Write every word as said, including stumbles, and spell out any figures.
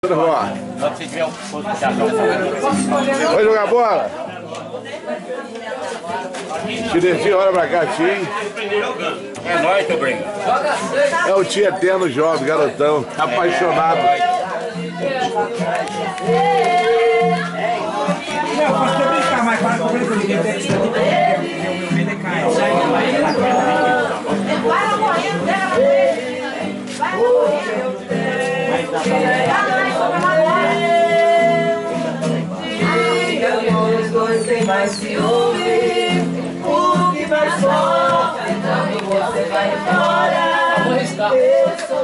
Vai jogar bola? Chinesinho, olha pra cá, Tim. É nóis, teu brinco. É o tio eterno jovem, garotão, apaixonado. Não, posso brincar, mas para com o brinco, ninguém tem que o meu filho é cai. Vai lá correndo, pega na frente. Vai lá correndo. Digamos dois sem mais ciúme, o que mais sofre, então você vai embora. Eu sou